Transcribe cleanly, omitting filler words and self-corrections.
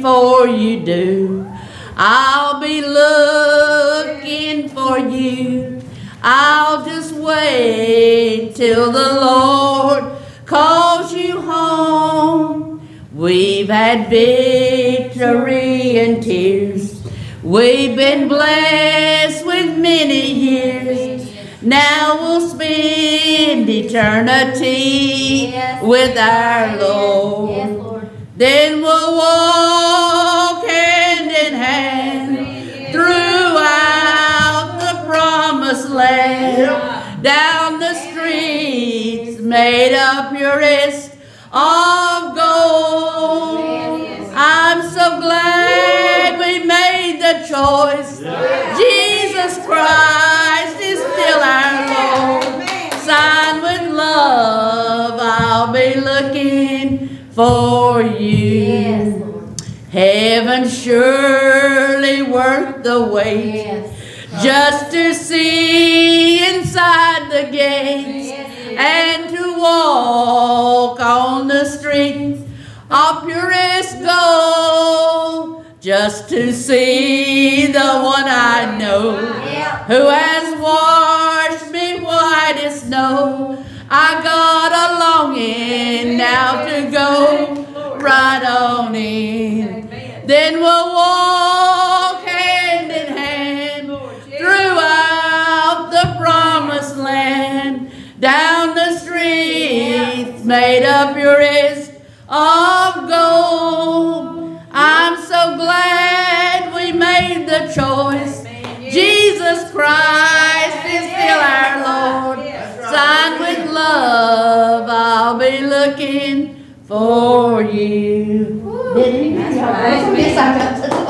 before you do. I'll be looking for you. I'll just wait till the Lord calls you home. We've had victory and tears. We've been blessed with many years. Now we'll spend eternity with our Lord. Yes, Lord. Then we'll walk hand in hand throughout the promised land, down the streets made of purest of gold. I'm so glad we made the choice. Jesus Christ is still our Lord. Signed with love, I'll be looking for you. Heaven's surely worth the wait, just to see inside the gates and to walk on the streets of purest gold, just to see the one I know who has washed me white as snow. I got a longing now to go right on in. Then we'll walk hand in hand throughout the promised land, down the streets made of purest of gold. I'm so glad we made the choice. Jesus Christ is still our Lord. Signed with love, I'll be looking for you. That's right.